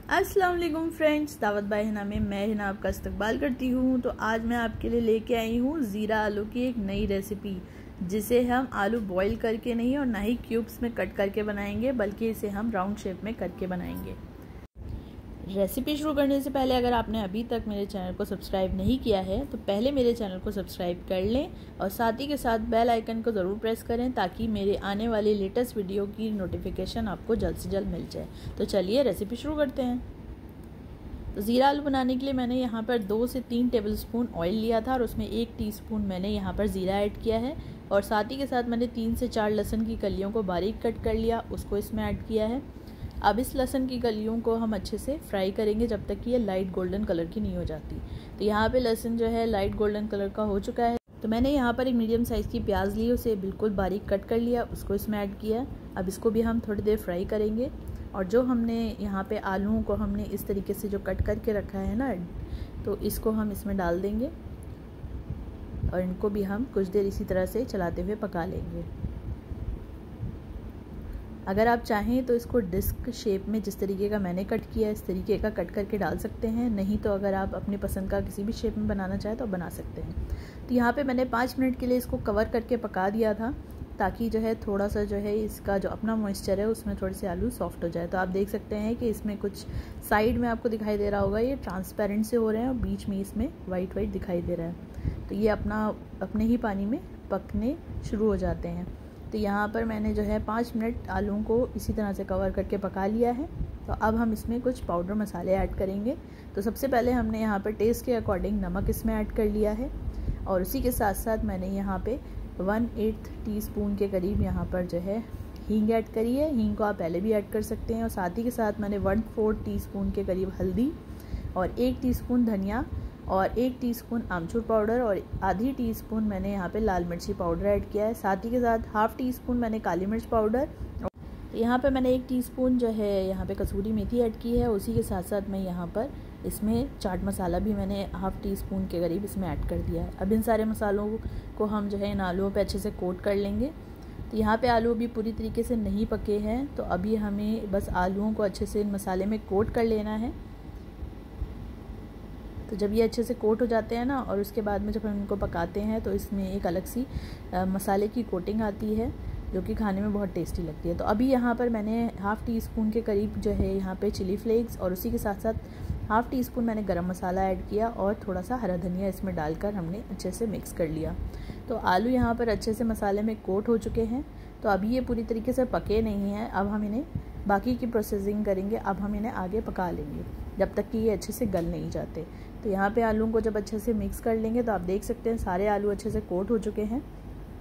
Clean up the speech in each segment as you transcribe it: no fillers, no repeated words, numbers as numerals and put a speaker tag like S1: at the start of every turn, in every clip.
S1: अस्सलाम वालेकुम फ्रेंड्स, दावत बाय हिना में मैं हिना आपका इस्तकबाल करती हूँ। तो आज मैं आपके लिए लेके आई हूँ ज़ीरा आलू की एक नई रेसिपी, जिसे हम आलू बॉईल करके नहीं और ना ही क्यूब्स में कट करके बनाएंगे, बल्कि इसे हम राउंड शेप में करके बनाएंगे। रेसिपी शुरू करने से पहले अगर आपने अभी तक मेरे चैनल को सब्सक्राइब नहीं किया है तो पहले मेरे चैनल को सब्सक्राइब कर लें और साथ ही के साथ बेल आइकन को ज़रूर प्रेस करें ताकि मेरे आने वाली लेटेस्ट वीडियो की नोटिफिकेशन आपको जल्द से जल्द मिल जाए। तो चलिए रेसिपी शुरू करते हैं। तो ज़ीरा आलू बनाने के लिए मैंने यहाँ पर 2 से 3 टेबलस्पून ऑयल लिया था और उसमें 1 टीस्पून मैंने यहाँ पर ज़ीरा ऐड किया है और साथ ही के साथ मैंने 3 से 4 लहसुन की कलियों को बारीक कट कर लिया, उसको इसमें ऐड किया है। अब इस लहसुन की कलियों को हम अच्छे से फ्राई करेंगे जब तक कि ये लाइट गोल्डन कलर की नहीं हो जाती। तो यहाँ पे लहसुन जो है लाइट गोल्डन कलर का हो चुका है। तो मैंने यहाँ पर एक मीडियम साइज़ की प्याज ली, उसे बिल्कुल बारीक कट कर लिया, उसको इसमें ऐड किया। अब इसको भी हम थोड़ी देर फ्राई करेंगे और जो हमने यहाँ पे आलूओं को हमने इस तरीके से जो कट करके रखा है ना, तो इसको हम इसमें डाल देंगे और इनको भी हम कुछ देर इसी तरह से चलाते हुए पका लेंगे। अगर आप चाहें तो इसको डिस्क शेप में जिस तरीके का मैंने कट किया इस तरीके का कट करके डाल सकते हैं, नहीं तो अगर आप अपनी पसंद का किसी भी शेप में बनाना चाहें तो बना सकते हैं। तो यहाँ पे मैंने 5 मिनट के लिए इसको कवर करके पका दिया था ताकि जो है थोड़ा सा जो है इसका जो अपना मॉइस्चर है उसमें थोड़े से आलू सॉफ्ट हो जाए। तो आप देख सकते हैं कि इसमें कुछ साइड में आपको दिखाई दे रहा होगा ये ट्रांसपेरेंट से हो रहे हैं और बीच में इसमें वाइट दिखाई दे रहा है। तो ये अपने ही पानी में पकने शुरू हो जाते हैं। तो यहाँ पर मैंने जो है 5 मिनट आलूओं को इसी तरह से कवर करके पका लिया है। तो अब हम इसमें कुछ पाउडर मसाले ऐड करेंगे। तो सबसे पहले हमने यहाँ पर टेस्ट के अकॉर्डिंग नमक इसमें ऐड कर लिया है और उसी के साथ साथ मैंने यहाँ पे 1/8 टीस्पून के करीब यहाँ पर जो है हींग ऐड करी है। हींग को आप पहले भी ऐड कर सकते हैं और साथ ही के साथ मैंने 1/4 टीस्पून के करीब हल्दी और 1 टीस्पून धनिया और 1 टीस्पून आमचूर पाउडर और आधी टीस्पून मैंने यहाँ पे लाल मिर्ची पाउडर ऐड किया है। साथ ही के साथ हाफ़ टीस्पून मैंने काली मिर्च पाउडर, तो यहाँ पे मैंने 1 टीस्पून जो है यहाँ पे कसूरी मेथी ऐड की है। उसी के साथ साथ मैं यहाँ पर इसमें चाट मसाला भी मैंने हाफ़ टीस्पून के करीब इसमें ऐड कर दिया है। अब इन सारे मसालों को हम जो है इन आलूओं पर अच्छे से कोट कर लेंगे। तो यहाँ पे आलू अभी पूरी तरीके से नहीं पके हैं, तो अभी हमें बस आलूओं को अच्छे से इन मसाले में कोट कर लेना है। तो जब ये अच्छे से कोट हो जाते हैं ना और उसके बाद में जब हम इनको पकाते हैं तो इसमें एक अलग सी मसाले की कोटिंग आती है जो कि खाने में बहुत टेस्टी लगती है। तो अभी यहाँ पर मैंने हाफ़ टीस्पून के करीब जो है यहाँ पे चिली फ्लेक्स और उसी के साथ साथ हाफ़ टीस्पून मैंने गरम मसाला ऐड किया और थोड़ा सा हरा धनिया इसमें डालकर हमने अच्छे से मिक्स कर लिया। तो आलू यहाँ पर अच्छे से मसाले में कोट हो चुके हैं। तो अभी ये पूरी तरीके से पके नहीं हैं। अब हम इन्हें बाकी की प्रोसेसिंग करेंगे। अब हम इन्हें आगे पका लेंगे जब तक कि ये अच्छे से गल नहीं जाते। तो यहाँ पे आलूओं को जब अच्छे से मिक्स कर लेंगे तो आप देख सकते हैं सारे आलू अच्छे से कोट हो चुके हैं।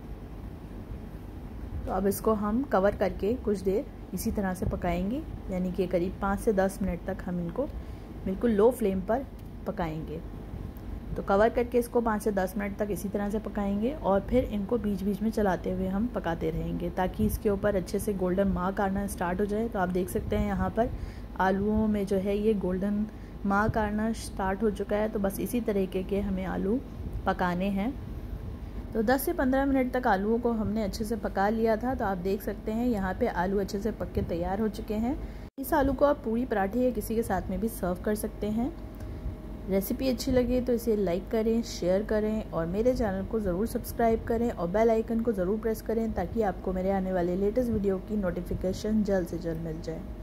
S1: तो अब इसको हम कवर करके कुछ देर इसी तरह से पकाएंगे, यानी कि करीब 5 से 10 मिनट तक हम इनको बिल्कुल लो फ्लेम पर पकाएंगे। तो कवर करके इसको 5 से 10 मिनट तक इसी तरह से पकाएंगे और फिर इनको बीच बीच में चलाते हुए हम पकाते रहेंगे ताकि इसके ऊपर अच्छे से गोल्डन मार्क आना स्टार्ट हो जाए। तो आप देख सकते हैं यहाँ पर आलूओं में जो है ये गोल्डन मार्क आना स्टार्ट हो चुका है। तो बस इसी तरीके के हमें आलू पकाने हैं। तो 10 से 15 मिनट तक आलूओं को हमने अच्छे से पका लिया था। तो आप देख सकते हैं यहाँ पे आलू अच्छे से पक के तैयार हो चुके हैं। इस आलू को आप पूरी पराठे या किसी के साथ में भी सर्व कर सकते हैं। रेसिपी अच्छी लगे तो इसे लाइक करें, शेयर करें और मेरे चैनल को ज़रूर सब्सक्राइब करें और बेल आइकन को ज़रूर प्रेस करें ताकि आपको मेरे आने वाले लेटेस्ट वीडियो की नोटिफिकेशन जल्द से जल्द मिल जाए।